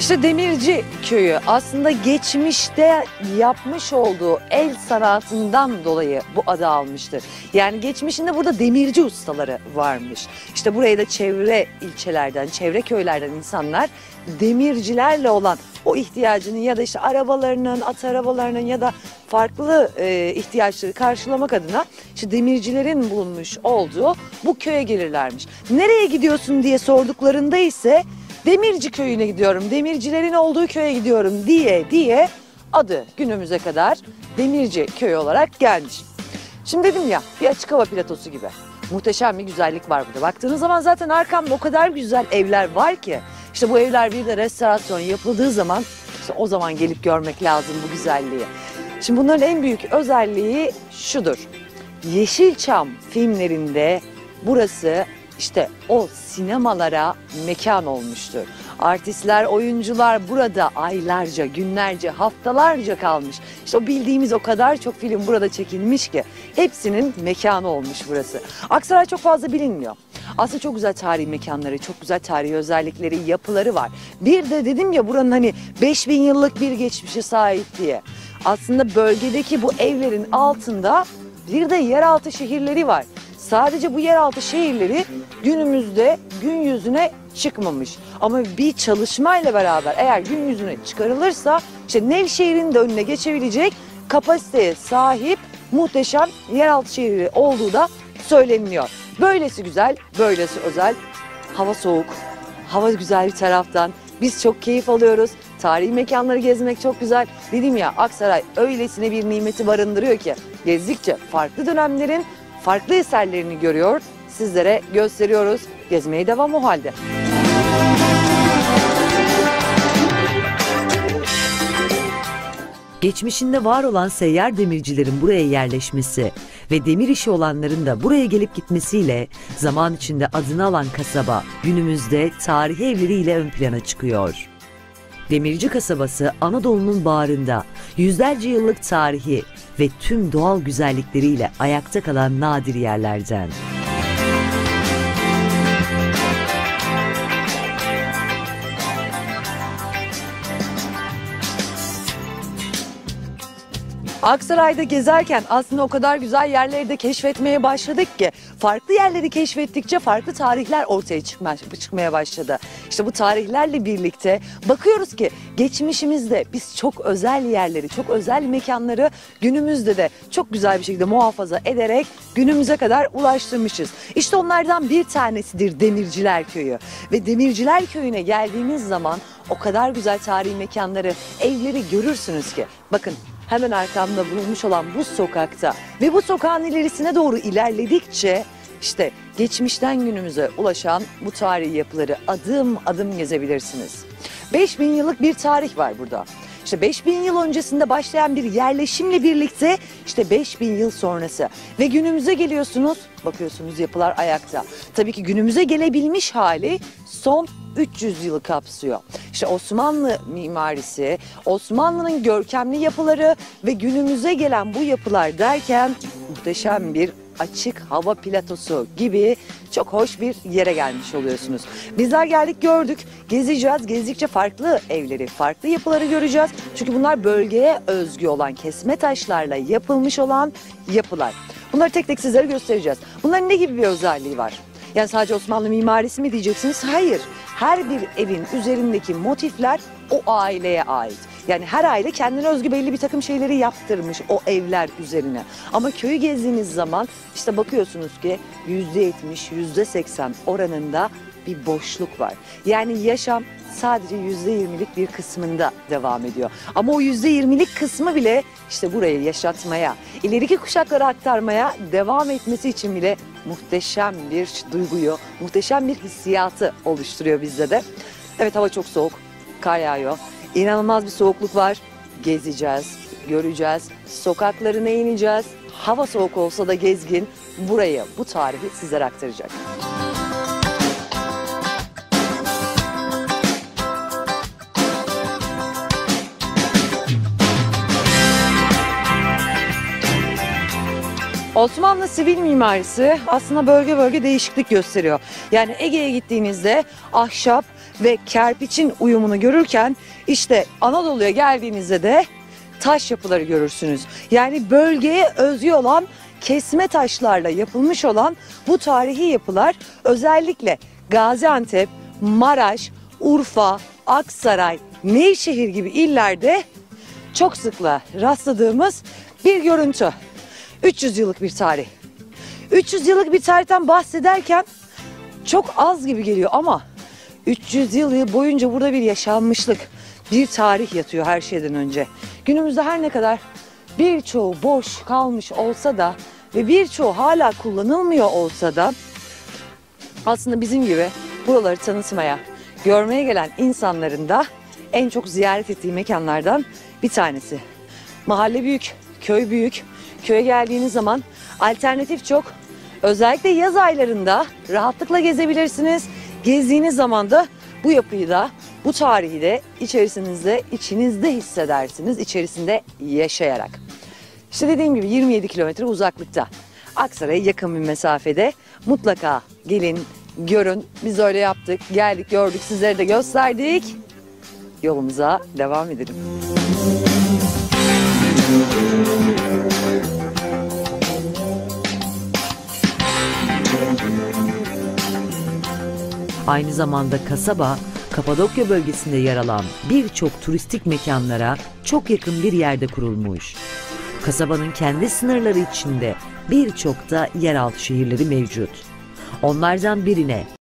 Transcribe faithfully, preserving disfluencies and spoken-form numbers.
İşte Demirci Köyü aslında geçmişte yapmış olduğu el sanatından dolayı bu adı almıştır. Yani geçmişinde burada demirci ustaları varmış. İşte buraya da çevre ilçelerden, çevre köylerden insanlar demircilerle olan o ihtiyacını ya da işte arabalarının, at arabalarının ya da farklı e, ihtiyaçları karşılamak adına işte demircilerin bulunmuş olduğu bu köye gelirlermiş. Nereye gidiyorsun diye sorduklarında ise Demirci Köyü'ne gidiyorum, demircilerin olduğu köye gidiyorum diye diye adı günümüze kadar Demirci Köyü olarak gelmiş. Şimdi dedim ya, bir açık hava platosu gibi muhteşem bir güzellik var burada. Baktığınız zaman zaten arkamda o kadar güzel evler var ki işte bu evler bir de restorasyon yapıldığı zaman işte o zaman gelip görmek lazım bu güzelliği. Şimdi bunların en büyük özelliği şudur. Yeşilçam filmlerinde burası işte o sinemalara mekan olmuştur. Artistler, oyuncular burada aylarca, günlerce, haftalarca kalmış. İşte o bildiğimiz o kadar çok film burada çekilmiş ki hepsinin mekanı olmuş burası. Aksaray çok fazla bilinmiyor. Aslında çok güzel tarihi mekanları, çok güzel tarihi özellikleri, yapıları var. Bir de dedim ya buranın hani beş bin yıllık bir geçmişe sahip diye. Aslında bölgedeki bu evlerin altında bir de yeraltı şehirleri var. Sadece bu yeraltı şehirleri günümüzde gün yüzüne çıkmamış. Ama bir çalışmayla beraber eğer gün yüzüne çıkarılırsa işte Nevşehir'in de önüne geçebilecek kapasiteye sahip muhteşem yeraltı şehri olduğu da söyleniliyor. Böylesi güzel, böylesi özel. Hava soğuk, hava güzel bir taraftan. Biz çok keyif alıyoruz. Tarihi mekanları gezmek çok güzel. Dedim ya Aksaray öylesine bir nimeti barındırıyor ki gezdikçe farklı dönemlerin farklı eserlerini görüyor, sizlere gösteriyoruz. Gezmeye devam o halde. Geçmişinde var olan seyyar demircilerin buraya yerleşmesi ve demir işi olanların da buraya gelip gitmesiyle zaman içinde adını alan kasaba günümüzde tarihi evleriyle ön plana çıkıyor. Demirci kasabası Anadolu'nun bağrında yüzlerce yıllık tarihi ve tüm doğal güzellikleriyle ayakta kalan nadir yerlerden. Aksaray'da gezerken aslında o kadar güzel yerleri de keşfetmeye başladık ki farklı yerleri keşfettikçe farklı tarihler ortaya çıkmaya, çıkmaya başladı. İşte bu tarihlerle birlikte bakıyoruz ki geçmişimizde biz çok özel yerleri, çok özel mekanları günümüzde de çok güzel bir şekilde muhafaza ederek günümüze kadar ulaştırmışız. İşte onlardan bir tanesidir Demirciler Köyü ve Demirciler Köyü'ne geldiğimiz zaman o kadar güzel tarihi mekanları, evleri görürsünüz ki bakın. Hemen arkamda bulunmuş olan bu sokakta ve bu sokağın ilerisine doğru ilerledikçe işte geçmişten günümüze ulaşan bu tarihi yapıları adım adım gezebilirsiniz. beş bin yıllık bir tarih var burada. İşte beş bin yıl öncesinde başlayan bir yerleşimle birlikte işte beş bin yıl sonrası ve günümüze geliyorsunuz, bakıyorsunuz yapılar ayakta. Tabii ki günümüze gelebilmiş hali son üç yüz yılı kapsıyor. İşte Osmanlı mimarisi, Osmanlı'nın görkemli yapıları ve günümüze gelen bu yapılar derken muhteşem bir açık hava platosu gibi çok hoş bir yere gelmiş oluyorsunuz. Bizler geldik gördük, gezeceğiz, gezdikçe farklı evleri, farklı yapıları göreceğiz. Çünkü bunlar bölgeye özgü olan kesme taşlarla yapılmış olan yapılar. Bunları tek tek sizlere göstereceğiz. Bunların ne gibi bir özelliği var? Yani sadece Osmanlı mimarisi mi diyeceksiniz? Hayır. Her bir evin üzerindeki motifler o aileye ait. Yani her aile kendine özgü belli bir takım şeyleri yaptırmış o evler üzerine. Ama köyü gezdiğiniz zaman işte bakıyorsunuz ki yüzde yetmiş, yüzde seksen oranında bir boşluk var. Yani yaşam sadece yüzde yirmilik bir kısmında devam ediyor. Ama o yüzde yirmilik kısmı bile işte burayı yaşatmaya, ileriki kuşaklara aktarmaya devam etmesi için bile muhteşem bir duyguyu, muhteşem bir hissiyatı oluşturuyor bizde de. Evet, hava çok soğuk, kar yağıyor. İnanılmaz bir soğukluk var. Gezeceğiz, göreceğiz, sokaklarına ineceğiz. Hava soğuk olsa da gezgin burayı, bu tarihi sizlere aktaracak. Osmanlı sivil mimarisi aslında bölge bölge değişiklik gösteriyor. Yani Ege'ye gittiğinizde ahşap ve kerpiçin uyumunu görürken işte Anadolu'ya geldiğinizde de taş yapıları görürsünüz. Yani bölgeye özgü olan kesme taşlarla yapılmış olan bu tarihi yapılar özellikle Gaziantep, Maraş, Urfa, Aksaray, Nevşehir gibi illerde çok sıkla rastladığımız bir görüntü. üç yüz yıllık bir tarih. üç yüz yıllık bir tarihten bahsederken çok az gibi geliyor ama üç yüz yıl boyunca burada bir yaşanmışlık, bir tarih yatıyor her şeyden önce. Günümüzde her ne kadar birçoğu boş kalmış olsa da ve birçoğu hala kullanılmıyor olsa da aslında bizim gibi buraları tanıtmaya, görmeye gelen insanların da en çok ziyaret ettiği mekanlardan bir tanesi. Mahalle büyük, köy büyük. Köye geldiğiniz zaman alternatif çok. Özellikle yaz aylarında rahatlıkla gezebilirsiniz. Gezdiğiniz zaman da bu yapıyı da, bu tarihi de içerisinizde, içinizde hissedersiniz, içerisinde yaşayarak. İşte dediğim gibi yirmi yedi kilometre uzaklıkta. Aksaray'a yakın bir mesafede. Mutlaka gelin, görün. Biz öyle yaptık, geldik, gördük, sizlere de gösterdik. Yolumuza devam edelim. Aynı zamanda kasaba, Kapadokya bölgesinde yer alan birçok turistik mekanlara çok yakın bir yerde kurulmuş. Kasabanın kendi sınırları içinde birçok da yeraltı şehirleri mevcut. Onlardan birine